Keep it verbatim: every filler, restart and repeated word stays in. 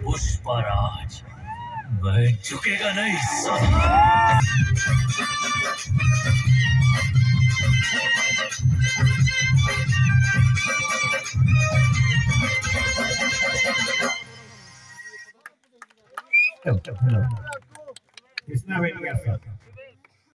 पुष्पराज वह झुकेगा नहीं साला। किसने वेट किया?